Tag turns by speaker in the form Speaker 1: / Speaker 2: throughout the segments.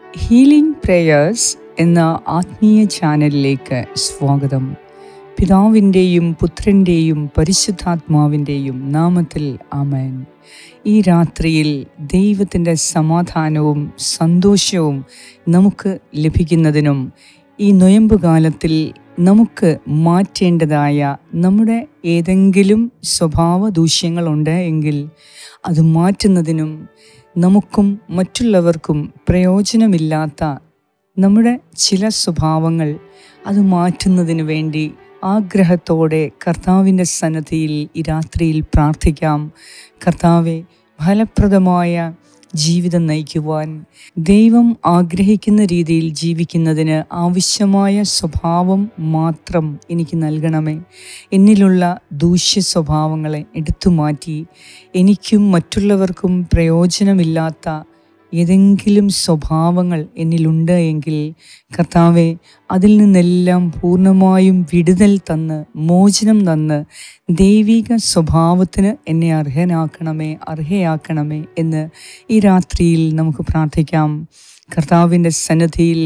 Speaker 1: Healing prayers എന്ന ആത്മീയ ചാനലിലേക്ക് സ്വാഗതം. പിതാവിൻ്റെയും പുത്രൻ്റെയും പരിശുദ്ധാത്മാവിൻ്റെയും നാമത്തിൽ ആമേൻ. ഈ രാത്രിയിൽ ദൈവത്തിൻ്റെ സമാധാനവും സന്തോഷവും നമുക്ക് ലഭിക്കുന്നതിനും ഈ നൊയമ്പ് കാലത്തിൽ നമുക്ക് മാറ്റേണ്ടതായ നമ്മുടെ ഏതെങ്കിലും സ്വഭാവ ദൂഷ്യങ്ങളുണ്ട് എങ്കിൽ അത് മാറ്റുന്നതിനും നമുക്കും മറ്റുള്ളവർക്കും പ്രയോജനമില്ലാത്ത നമ്മുടെ ചില സ്വഭാവങ്ങൾ അത് മാറ്റുന്നതിന് വേണ്ടി ആഗ്രഹത്തോടെ കർത്താവിൻ്റെ സന്നിധിയിൽ ഈ രാത്രിയിൽ പ്രാർത്ഥിക്കാം. കർത്താവെ, ഫലപ്രദമായ ജീവിതം നയിക്കുവാൻ ദൈവം ആഗ്രഹിക്കുന്ന രീതിയിൽ ജീവിക്കുന്നതിന് ആവശ്യമായ സ്വഭാവം മാത്രം എനിക്ക് നൽകണമേ. എന്നിലുള്ള ദൂഷ്യ സ്വഭാവങ്ങളെ എടുത്തുമാറ്റി എനിക്കും മറ്റുള്ളവർക്കും പ്രയോജനമില്ലാത്ത ഏതെങ്കിലും സ്വഭാവങ്ങൾ എന്നിലുണ്ട് എങ്കിൽ കർത്താവെ, അതിൽ നിന്നെല്ലാം പൂർണ്ണമായും വിടുതൽ തന്ന് മോചനം തന്ന് ദൈവിക സ്വഭാവത്തിന് എന്നെ അർഹയാക്കണമേ എന്ന് ഈ രാത്രിയിൽ നമുക്ക് പ്രാർത്ഥിക്കാം. കർത്താവിൻ്റെ സന്നിധിയിൽ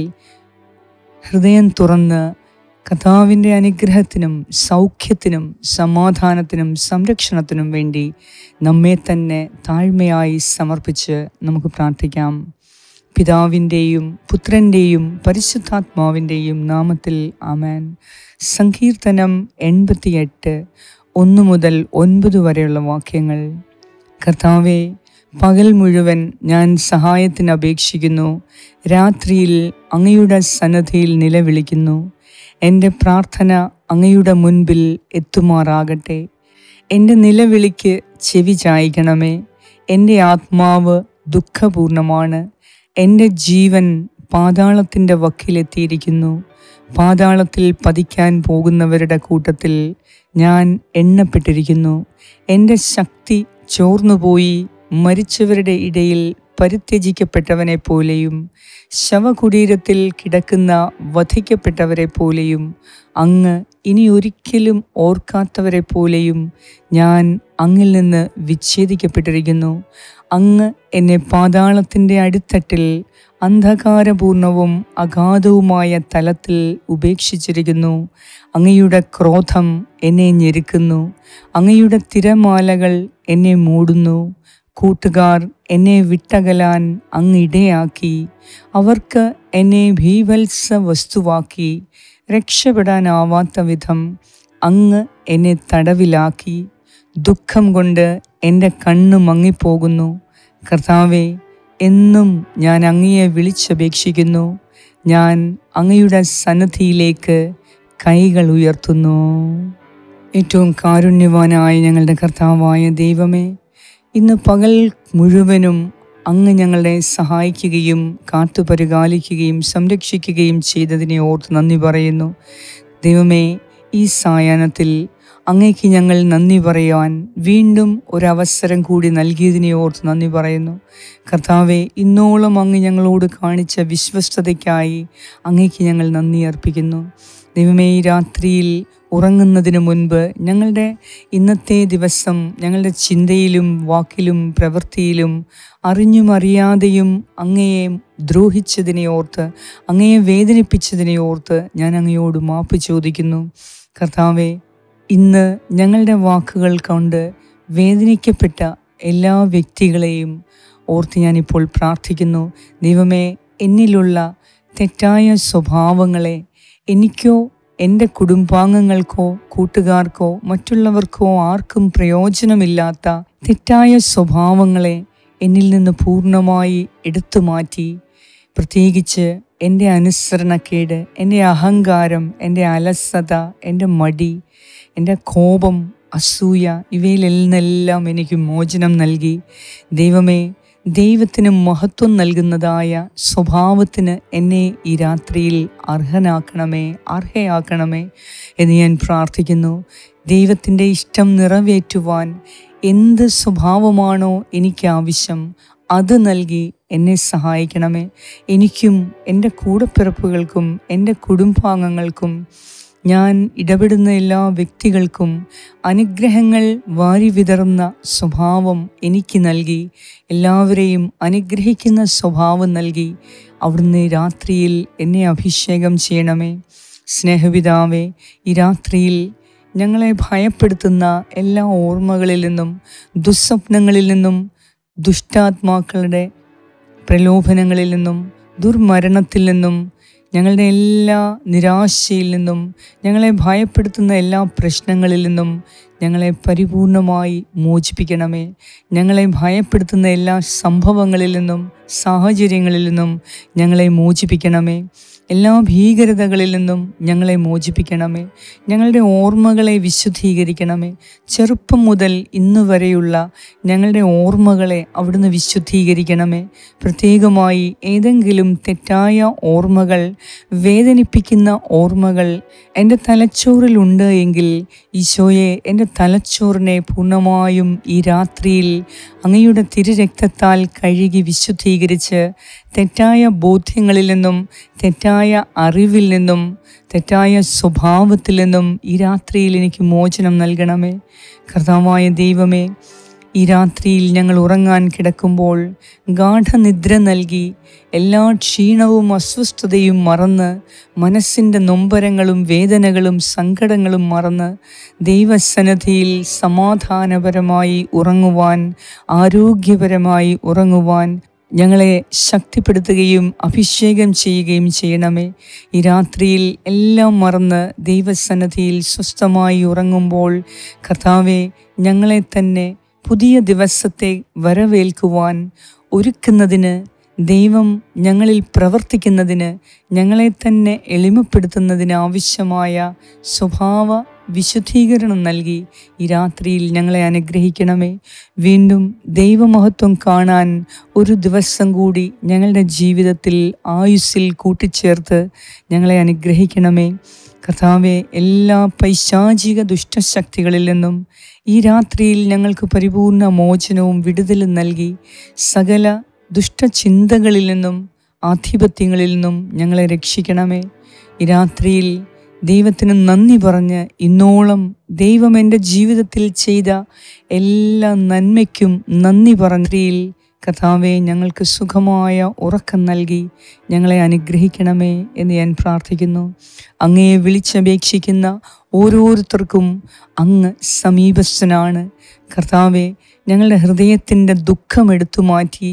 Speaker 1: ഹൃദയം തുറന്ന് കർത്താവിൻ്റെ അനുഗ്രഹത്തിനും സൗഖ്യത്തിനും സമാധാനത്തിനും സംരക്ഷണത്തിനും വേണ്ടി നമ്മെ തന്നെ താഴ്മയായി സമർപ്പിച്ച് നമുക്ക് പ്രാർത്ഥിക്കാം. പിതാവിൻ്റെയും പുത്രൻ്റെയും പരിശുദ്ധാത്മാവിൻ്റെയും നാമത്തിൽ ആമേൻ. സങ്കീർത്തനം 88 1 മുതൽ 9 വരെയുള്ള വാക്യങ്ങൾ. കർത്താവെ, പകൽ മുഴുവൻ ഞാൻ സഹായത്തിന് അപേക്ഷിക്കുന്നു, രാത്രിയിൽ അങ്ങയുടെ സന്നിധിയിൽ നിലവിളിക്കുന്നു. എൻ്റെ പ്രാർത്ഥന അങ്ങയുടെ മുൻപിൽ എത്തുമാറാകട്ടെ. എൻ്റെ നിലവിളിക്ക് ചെവി ചായ്ക്കണമേ. എൻ്റെ ആത്മാവ് ദുഃഖപൂർണമാണ്. എൻ്റെ ജീവൻ പാതാളത്തിൻ്റെ വക്കിലെത്തിയിരിക്കുന്നു. പാതാളത്തിൽ പതിക്കാൻ പോകുന്നവരുടെ കൂട്ടത്തിൽ ഞാൻ എണ്ണപ്പെട്ടിരിക്കുന്നു. എൻ്റെ ശക്തി ചോർന്നുപോയി. മരിച്ചവരുടെ ഇടയിൽ പരിത്യജിക്കപ്പെട്ടവനെ പോലെയും ശവകുടീരത്തിൽ കിടക്കുന്ന വധിക്കപ്പെട്ടവരെ പോലെയും അങ്ങ് ഇനി ഒരിക്കലും ഓർക്കാത്തവരെ പോലെയും ഞാൻ അങ്ങിൽ നിന്ന് വിച്ഛേദിക്കപ്പെട്ടിരിക്കുന്നു. അങ്ങ് എന്നെ പാതാളത്തിൻ്റെ അടിത്തട്ടിൽ അന്ധകാരപൂർണവും അഗാധവുമായ തലത്തിൽ ഉപേക്ഷിച്ചിരിക്കുന്നു. അങ്ങയുടെ ക്രോധം എന്നെ ഞെരുക്കുന്നു. അങ്ങയുടെ തിരമാലകൾ എന്നെ മൂടുന്നു. കൂട്ടുകാർ എന്നെ വിട്ടകലാൻ അങ്ങ് ഇടയാക്കി. അവർക്ക് എന്നെ ഭീവത്സ വസ്തുവാക്കി. രക്ഷപ്പെടാനാവാത്ത വിധം അങ്ങ് എന്നെ തടവിലാക്കി. ദുഃഖം കൊണ്ട് എൻ്റെ കണ്ണ് മങ്ങിപ്പോകുന്നു. കർത്താവെ, എന്നും ഞാൻ അങ്ങയെ വിളിച്ചപേക്ഷിക്കുന്നു. ഞാൻ അങ്ങയുടെ സന്നിധിയിലേക്ക് കൈകൾ ഉയർത്തുന്നു. ഏറ്റവും കാരുണ്യവാനായ ഞങ്ങളുടെ കർത്താവായ ദൈവമേ, ഇന്ന് പകൽ മുഴുവനും അങ്ങ് ഞങ്ങളെ സഹായിക്കുകയും കാത്തുപരിപാലിക്കുകയും സംരക്ഷിക്കുകയും ചെയ്തതിനെ ഓർത്ത് നന്ദി പറയുന്നു. ദൈവമേ, ഈ സായാഹ്നത്തിൽ അങ്ങേക്ക് ഞങ്ങൾ നന്ദി പറയാൻ വീണ്ടും ഒരവസരം കൂടി നൽകിയതിനെ ഓർത്ത് നന്ദി പറയുന്നു. കർത്താവെ, ഇന്നോളം അങ്ങ് ഞങ്ങളോട് കാണിച്ച വിശ്വസ്തതയ്ക്കായി അങ്ങേക്ക് ഞങ്ങൾ നന്ദി അർപ്പിക്കുന്നു. ദൈവമേ, ഈ രാത്രിയിൽ ഉറങ്ങുന്നതിന് മുൻപ് ഞങ്ങളുടെ ഇന്നത്തെ ദിവസം ഞങ്ങളുടെ ചിന്തയിലും വാക്കിലും പ്രവൃത്തിയിലും അറിഞ്ഞും അറിയാതെയും അങ്ങയെ ദ്രോഹിച്ചതിനെ ഓർത്ത്, അങ്ങയെ വേദനിപ്പിച്ചതിനെ ഓർത്ത് ഞാൻ അങ്ങയോട് മാപ്പ് ചോദിക്കുന്നു. കർത്താവെ, ഇന്ന് ഞങ്ങളുടെ വാക്കുകൾ കൊണ്ട് വേദനിക്കപ്പെട്ട എല്ലാ വ്യക്തികളെയും ഓർത്ത് ഞാനിപ്പോൾ പ്രാർത്ഥിക്കുന്നു. ദൈവമേ, എന്നിലുള്ള തെറ്റായ സ്വഭാവങ്ങളെ എനിക്കോ എൻ്റെ കുടുംബാംഗങ്ങൾക്കോ കൂട്ടുകാർക്കോ മറ്റുള്ളവർക്കോ ആർക്കും പ്രയോജനമില്ലാത്ത തെറ്റായ സ്വഭാവങ്ങളെ എന്നിൽ നിന്ന് പൂർണ്ണമായി എടുത്തു മാറ്റി, പ്രത്യേകിച്ച് എൻ്റെ അനുസരണക്കേട്, എൻ്റെ അഹങ്കാരം, എൻ്റെ അലസത, എൻ്റെ മടി, എൻ്റെ കോപം, അസൂയ, ഇവയിൽ നിന്നെല്ലാം എനിക്ക് മോചനം നൽകി ദൈവമേ, ദൈവത്തിന് മഹത്വം നൽകുന്നതായ സ്വഭാവത്തിന് എന്നെ ഈ രാത്രിയിൽ അർഹയാക്കണമേ എന്ന് ഞാൻ പ്രാർത്ഥിക്കുന്നു. ദൈവത്തിൻ്റെ ഇഷ്ടം നിറവേറ്റുവാൻ എന്ത് സ്വഭാവമാണോ എനിക്ക് ആവശ്യം അത് നൽകി എന്നെ സഹായിക്കണമേ. എനിക്കും എൻ്റെ കൂടപ്പിറപ്പുകൾക്കും എൻ്റെ കുടുംബാംഗങ്ങൾക്കും ഞാൻ ഇടപെടുന്ന എല്ലാ വ്യക്തികൾക്കും അനുഗ്രഹങ്ങൾ വാരി വിതറുന്ന സ്വഭാവം എനിക്ക് നൽകി, എല്ലാവരെയും അനുഗ്രഹിക്കുന്ന സ്വഭാവം നൽകി അവിടുന്ന് രാത്രിയിൽ എന്നെ അഭിഷേകം ചെയ്യണമേ. സ്നേഹപിതാവേ, ഈ രാത്രിയിൽ ഞങ്ങളെ ഭയപ്പെടുത്തുന്ന എല്ലാ ഓർമ്മകളിൽ നിന്നും, ദുസ്വപ്നങ്ങളിൽ നിന്നും, ദുഷ്ടാത്മാക്കളുടെ പ്രലോഭനങ്ങളിൽ നിന്നും, ദുർമരണത്തിൽ നിന്നും, ഞങ്ങളുടെ എല്ലാ നിരാശയിൽ നിന്നും, ഞങ്ങളെ ഭയപ്പെടുത്തുന്ന എല്ലാ പ്രശ്നങ്ങളിൽ നിന്നും ഞങ്ങളെ പരിപൂർണമായി മോചിപ്പിക്കണമേ. ഞങ്ങളെ ഭയപ്പെടുത്തുന്ന എല്ലാ സംഭവങ്ങളിൽ നിന്നും, സാഹചര്യങ്ങളിൽ നിന്നും ഞങ്ങളെ മോചിപ്പിക്കണമേ. എല്ലാ ഭീകരതകളിൽ നിന്നും ഞങ്ങളെ മോചിപ്പിക്കണമേ. ഞങ്ങളുടെ ഓർമ്മകളെ വിശുദ്ധീകരിക്കണമേ. ചെറുപ്പം മുതൽ ഇന്ന് വരെയുള്ള ഞങ്ങളുടെ ഓർമ്മകളെ അവിടുന്ന് വിശുദ്ധീകരിക്കണമേ. പ്രത്യേകമായി ഏതെങ്കിലും തെറ്റായ ഓർമ്മകൾ, വേദനിപ്പിക്കുന്ന ഓർമ്മകൾ എൻ്റെ തലച്ചോറിലുണ്ട് എങ്കിൽ ഈശോയെ, എൻ്റെ തലച്ചോറിനെ പൂർണ്ണമായും ഈ രാത്രിയിൽ അങ്ങയുടെ തിരുരക്തത്താൽ കഴുകി വിശുദ്ധീകരിച്ച് തെറ്റായ ബോധ്യങ്ങളിൽ നിന്നും, തെറ്റായ അറിവിൽ നിന്നും, തെറ്റായ സ്വഭാവത്തിൽ നിന്നും ഈ രാത്രിയിൽ എനിക്ക് മോചനം നൽകണമേ. കർത്താവായ ദൈവമേ, ഈ രാത്രിയിൽ ഞങ്ങൾ ഉറങ്ങാൻ കിടക്കുമ്പോൾ ഗാഠനിദ്ര നൽകി എല്ലാ ക്ഷീണവും അസ്വസ്ഥതയും മറന്ന്, മനസ്സിൻ്റെ നൊമ്പരങ്ങളും വേദനകളും സങ്കടങ്ങളും മറന്ന് ദൈവസന്നിധിയിൽ സമാധാനപരമായി ഉറങ്ങുവാൻ, ആരോഗ്യപരമായി ഉറങ്ങുവാൻ ഞങ്ങളെ ശക്തിപ്പെടുത്തുകയും അഭിഷേകം ചെയ്യുകയും ചെയ്യണമേ. ഈ രാത്രിയിൽ എല്ലാം മറന്ന് ദൈവസന്നിധിയിൽ സ്വസ്ഥമായി ഉറങ്ങുമ്പോൾ കർത്താവേ, ഞങ്ങളെ തന്നെ പുതിയ ദിവസത്തെ വരവേൽക്കുവാൻ ഒരുക്കുന്നതിന്, ദൈവം ഞങ്ങളിൽ പ്രവർത്തിക്കുന്നതിന്, ഞങ്ങളെ തന്നെ എളിമപ്പെടുത്തുന്നതിന് ആവശ്യമായ സ്വഭാവ വിശുദ്ധീകരണം നൽകി ഈ രാത്രിയിൽ ഞങ്ങളെ അനുഗ്രഹിക്കണമേ. വീണ്ടും ദൈവമഹത്വം കാണാൻ ഒരു ദിവസം കൂടി ഞങ്ങളുടെ ജീവിതത്തിൽ ആയുസ്സിൽ കൂട്ടിച്ചേർത്ത് ഞങ്ങളെ അനുഗ്രഹിക്കണമേ. കർത്താവെ, എല്ലാ പൈശാചിക ദുഷ്ടശക്തികളിൽ നിന്നും ഈ രാത്രിയിൽ ഞങ്ങൾക്ക് പരിപൂർണ മോചനവും വിടുതലും നൽകി സകല ദുഷ്ടചിന്തകളിൽ നിന്നും, ആധിപത്യങ്ങളിൽ നിന്നും ഞങ്ങളെ രക്ഷിക്കണമേ. ഈ രാത്രിയിൽ ദൈവത്തിന് നന്ദി പറഞ്ഞ്, ഇന്നോളം ദൈവം എൻ്റെ ജീവിതത്തിൽ ചെയ്ത എല്ലാ നന്മയ്ക്കും നന്ദി പറഞ്ഞതിൽ കർത്താവെ, ഞങ്ങൾക്ക് സുഖമായ ഉറക്കം നൽകി ഞങ്ങളെ അനുഗ്രഹിക്കണമേ എന്ന് ഞാൻ പ്രാർത്ഥിക്കുന്നു. അങ്ങയെ വിളിച്ചപേക്ഷിക്കുന്ന ഓരോരുത്തർക്കും അങ്ങ് സമീപസ്ഥനാണ്. കർത്താവെ, ഞങ്ങളുടെ ഹൃദയത്തിൻ്റെ ദുഃഖം എടുത്തു മാറ്റി,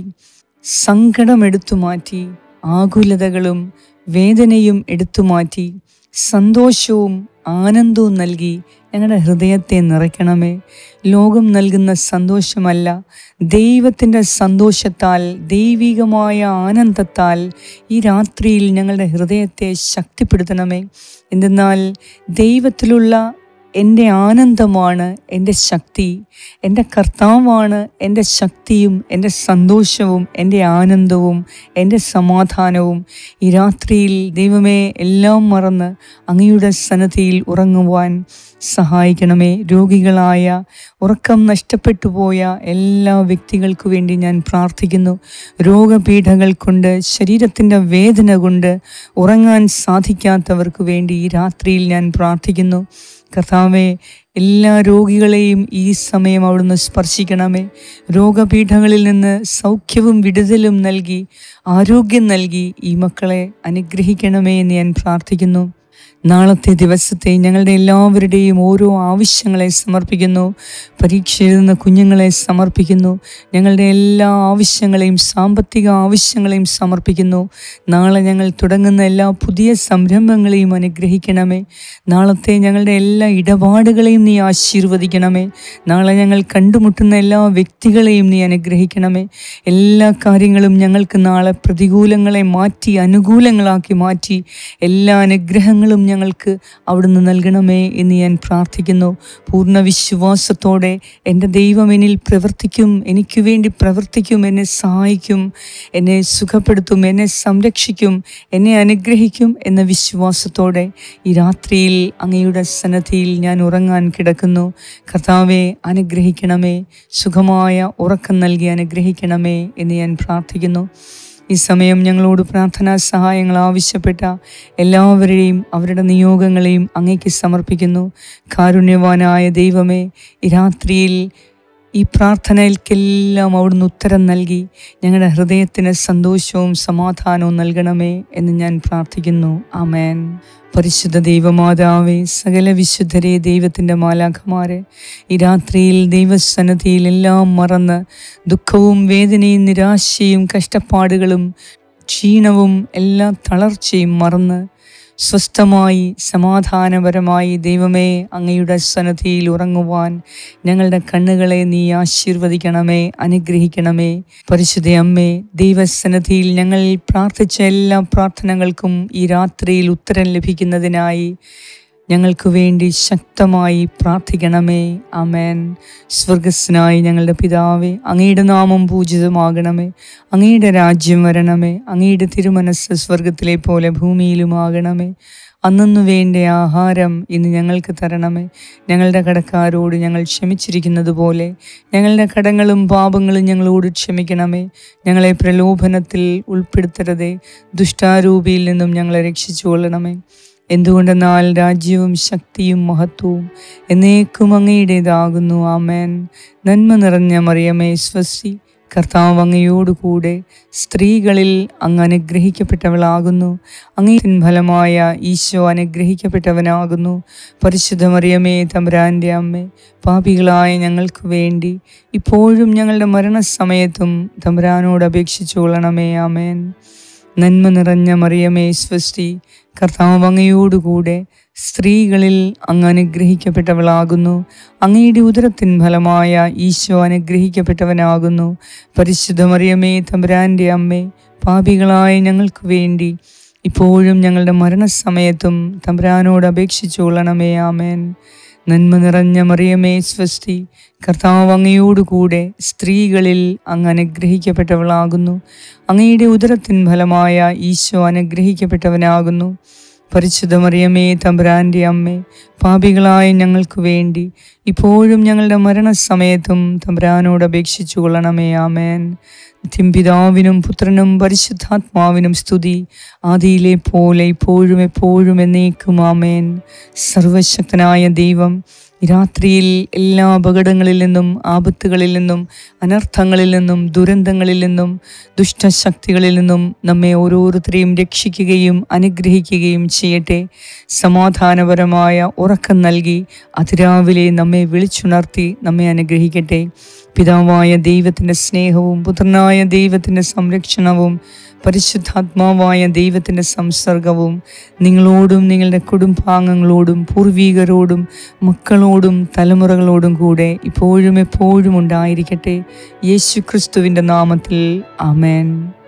Speaker 1: സങ്കടം എടുത്തു മാറ്റി, ആകുലതകളും വേദനയും എടുത്തു മാറ്റി സന്തോഷവും ആനന്ദവും നൽകി ഞങ്ങളുടെ ഹൃദയത്തെ നിറയ്ക്കണമേ. ലോകം നൽകുന്ന സന്തോഷമല്ല, ദൈവത്തിൻ്റെ സന്തോഷത്താൽ, ദൈവികമായ ആനന്ദത്താൽ ഈ രാത്രിയിൽ ഞങ്ങളുടെ ഹൃദയത്തെ ശക്തിപ്പെടുത്തണമേ. എന്തെന്നാൽ ദൈവത്തിലുള്ള എൻ്റെ ആനന്ദമാണ് എൻ്റെ ശക്തി. എൻ്റെ കർത്താവാണ് എൻ്റെ ശക്തിയും എൻ്റെ സന്തോഷവും എൻ്റെ ആനന്ദവും എൻ്റെ സമാധാനവും. ഈ രാത്രിയിൽ ദൈവമേ, എല്ലാം മറന്ന് അങ്ങയുടെ സന്നിധിയിൽ ഉറങ്ങുവാൻ സഹായിക്കണമേ. രോഗികളായ, ഉറക്കം നഷ്ടപ്പെട്ടു പോയ എല്ലാ വ്യക്തികൾക്കു വേണ്ടി ഞാൻ പ്രാർത്ഥിക്കുന്നു. രോഗപീഠകൾ കൊണ്ട്, ശരീരത്തിൻ്റെ വേദന കൊണ്ട് ഉറങ്ങാൻ സാധിക്കാത്തവർക്ക് വേണ്ടി ഈ രാത്രിയിൽ ഞാൻ പ്രാർത്ഥിക്കുന്നു. കർത്താവേ, എല്ലാ രോഗികളെയും ഈ സമയം അവിടുന്ന് സ്പർശിക്കണമേ. രോഗപീഠങ്ങളിൽ നിന്ന് സൗഖ്യവും വിടുതലും നൽകി, ആരോഗ്യം നൽകി ഈ മക്കളെ അനുഗ്രഹിക്കണമേ എന്ന് ഞാൻ പ്രാർത്ഥിക്കുന്നു. നാളത്തെ ദിവസത്തെ ഞങ്ങളുടെ എല്ലാവരുടെയും ഓരോ ആവശ്യങ്ങളെ സമർപ്പിക്കുന്നു. പരീക്ഷ എഴുതുന്ന കുഞ്ഞുങ്ങളെ സമർപ്പിക്കുന്നു. ഞങ്ങളുടെ എല്ലാ ആവശ്യങ്ങളെയും, സാമ്പത്തിക ആവശ്യങ്ങളെയും സമർപ്പിക്കുന്നു. നാളെ ഞങ്ങൾ തുടങ്ങുന്ന എല്ലാ പുതിയ സംരംഭങ്ങളെയും അനുഗ്രഹിക്കണമേ. നാളത്തെ ഞങ്ങളുടെ എല്ലാ ഇടപാടുകളെയും നീ ആശീർവദിക്കണമേ. നാളെ ഞങ്ങൾ കണ്ടുമുട്ടുന്ന എല്ലാ വ്യക്തികളെയും നീ അനുഗ്രഹിക്കണമേ. എല്ലാ കാര്യങ്ങളും ഞങ്ങൾക്ക് നാളെ പ്രതികൂലങ്ങളെ മാറ്റി അനുകൂലങ്ങളാക്കി മാറ്റി എല്ലാ അനുഗ്രഹങ്ങളും ഞങ്ങൾക്ക് അവിടുന്ന് നൽകണമേ എന്ന് ഞാൻ പ്രാർത്ഥിക്കുന്നു. പൂർണ്ണ വിശ്വാസത്തോടെ എൻ്റെ ദൈവം എന്നിൽ പ്രവർത്തിക്കും, എനിക്ക് വേണ്ടി പ്രവർത്തിക്കും, എന്നെ സഹായിക്കും, എന്നെ സുഖപ്പെടുത്തും, എന്നെ സംരക്ഷിക്കും, എന്നെ അനുഗ്രഹിക്കും എന്ന വിശ്വാസത്തോടെ ഈ രാത്രിയിൽ അങ്ങയുടെ സന്നിധിയിൽ ഞാൻ ഉറങ്ങാൻ കിടക്കുന്നു. കർത്താവെ, അനുഗ്രഹിക്കണമേ. സുഖമായ ഉറക്കം നൽകി അനുഗ്രഹിക്കണമേ എന്ന് ഞാൻ പ്രാർത്ഥിക്കുന്നു. ഈ സമയം ഞങ്ങളോട് പ്രാർത്ഥനാ സഹായങ്ങൾ ആവശ്യപ്പെട്ട എല്ലാവരെയും അവരുടെ നിയോഗങ്ങളെയും അങ്ങേക്ക് സമർപ്പിക്കുന്നു. കാരുണ്യവാനായ ദൈവമേ, ഈ രാത്രിയിൽ ഈ പ്രാർത്ഥനയ്ക്കെല്ലാം അവിടുന്ന് ഉത്തരം നൽകി ഞങ്ങളുടെ ഹൃദയത്തിന് സന്തോഷവും സമാധാനവും നൽകണമേ എന്ന് ഞാൻ പ്രാർത്ഥിക്കുന്നു. ആമേൻ. പരിശുദ്ധ ദൈവമാതാവേ, സകല വിശുദ്ധരെ, ദൈവത്തിൻ്റെ മാലാഖമാരെ, ഈ രാത്രിയിൽ ദൈവസന്നിധിയിൽ എല്ലാം മറന്ന് ദുഃഖവും വേദനയും നിരാശയും കഷ്ടപ്പാടുകളും ക്ഷീണവും എല്ലാ തളർച്ചയും മറന്ന് സ്വസ്ഥമായി സമാധാനപരമായി ദൈവമേ അങ്ങയുടെ സന്നിധിയിൽ ഉറങ്ങുവാൻ ഞങ്ങളുടെ കണ്ണുകളെ നീ ആശീർവദിക്കണമേ, അനുഗ്രഹിക്കണമേ. പരിശുദ്ധ അമ്മേ, ദൈവസന്നിധിയിൽ ഞങ്ങൾ പ്രാർത്ഥിച്ച എല്ലാ പ്രാർത്ഥനകൾക്കും ഈ രാത്രിയിൽ ഉത്തരം ലഭിക്കുന്നതിനായി ഞങ്ങൾക്ക് വേണ്ടി ശക്തമായി പ്രാർത്ഥിക്കണമേ. ആമേൻ. സ്വർഗസ്നായി ഞങ്ങളുടെ പിതാവേ, അങ്ങയുടെ നാമം പൂജിതമാകണമേ, അങ്ങയുടെ രാജ്യം വരണമേ, അങ്ങയുടെ തിരുമനസ്സ് സ്വർഗത്തിലെ പോലെ ഭൂമിയിലുമാകണമേ. അന്നു വേണ്ട ആഹാരം ഇന്ന് ഞങ്ങൾക്ക് തരണമേ. ഞങ്ങളുടെ കടക്കാരോട് ഞങ്ങൾ ക്ഷമിച്ചിരിക്കുന്നത് പോലെ ഞങ്ങളുടെ കടങ്ങളും പാപങ്ങളും ഞങ്ങളോട് ക്ഷമിക്കണമേ. ഞങ്ങളെ പ്രലോഭനത്തിൽ ഉൾപ്പെടുത്തരുതേ, ദുഷ്ടാരൂപിയിൽ നിന്നും ഞങ്ങളെ രക്ഷിച്ചുകൊള്ളണമേ. എന്തുകൊണ്ടെന്നാൽ രാജ്യവും ശക്തിയും മഹത്വവും എന്നേക്കും അങ്ങയുടേതാകുന്നു. ആമേൻ. നന്മ നിറഞ്ഞ മറിയമേ, സ്വസ്തി, കർത്താവ് അങ്ങയോടുകൂടെ സ്ത്രീകളിൽ അങ്ങ് അനുഗ്രഹിക്കപ്പെട്ടവളാകുന്നു. അങ്ങയുടെ ഫലമായ ഈശോ അനുഗ്രഹിക്കപ്പെട്ടവനാകുന്നു. പരിശുദ്ധ മറിയമേ, തമ്പുരാൻ്റെ അമ്മേ, പാപികളായ ഞങ്ങൾക്ക് വേണ്ടി ഇപ്പോഴും ഞങ്ങളുടെ മരണസമയത്തും തമ്പുരാനോട് അപേക്ഷിച്ചു കൊള്ളണമേ. ആമേൻ. നന്മ നിറഞ്ഞ മറിയമേ, സ്വസ്തി, കർത്താവ് അങ്ങയോടുകൂടെ സ്ത്രീകളിൽ അങ്ങ് അനുഗ്രഹിക്കപ്പെട്ടവളാകുന്നു. അങ്ങയുടെ ഉദരത്തിൻ ഫലമായ ഈശോ അനുഗ്രഹിക്കപ്പെട്ടവനാകുന്നു. പരിശുദ്ധ മറിയമേ, തമ്പുരാൻ്റെ അമ്മേ, പാപികളായ ഞങ്ങൾക്ക് വേണ്ടി ഇപ്പോഴും ഞങ്ങളുടെ മരണസമയത്തും തമ്പുരാനോട് അപേക്ഷിച്ചു കൊള്ളണമേ. ആമേൻ. നന്മ നിറഞ്ഞ മറിയമേ, സ്വസ്തി, കർത്താവ് അങ്ങയോടുകൂടെ സ്ത്രീകളിൽ അങ്ങ് അനുഗ്രഹിക്കപ്പെട്ടവളാകുന്നു. അങ്ങയുടെ ഉദരത്തിൻ ഫലമായ ഈശോ അനുഗ്രഹിക്കപ്പെട്ടവനാകുന്നു. പരിശുദ്ധ മറിയമേ, തമ്പുരാൻ്റെ അമ്മേ, പാപികളായ ഞങ്ങൾക്ക് വേണ്ടി ഇപ്പോഴും ഞങ്ങളുടെ മരണസമയത്തും തമ്പുരാനോട് അപേക്ഷിച്ചു കൊള്ളണമേ. ആമേൻ. പിതാവിനും പുത്രനും പരിശുദ്ധാത്മാവിനും സ്തുതി, ആദിയിലെ പോലെ ഇപ്പോഴും എപ്പോഴും എന്നേക്കും. ആമേൻ. സർവശക്തനായ ദൈവം രാത്രിയിൽ എല്ലാ അപകടങ്ങളിൽ നിന്നും, ആപത്തുകളിൽ നിന്നും, അനർത്ഥങ്ങളിൽ നിന്നും, ദുരന്തങ്ങളിൽ നിന്നും, ദുഷ്ടശക്തികളിൽ നിന്നും നമ്മെ ഓരോരുത്തരെയും രക്ഷിക്കുകയും അനുഗ്രഹിക്കുകയും ചെയ്യട്ടെ. സമാധാനപരമായ ഉറക്കം നൽകി അതിരാവിലെ നമ്മെ വിളിച്ചുണർത്തി നമ്മെ അനുഗ്രഹിക്കട്ടെ. പിതാവായ ദൈവത്തിൻ്റെ സ്നേഹവും പുത്രനായ ദൈവത്തിൻ്റെ സംരക്ഷണവും പരിശുദ്ധാത്മാവായ ദൈവത്തിൻ്റെ സംസർഗവും നിങ്ങളോടും നിങ്ങളുടെ കുടുംബാംഗങ്ങളോടും പൂർവീകരോടും മക്കളോടും തലമുറകളോടും കൂടെ ഇപ്പോഴും എപ്പോഴും ഉണ്ടായിരിക്കട്ടെ. യേശു ക്രിസ്തുവിൻ്റെ നാമത്തിൽ. ആമേൻ.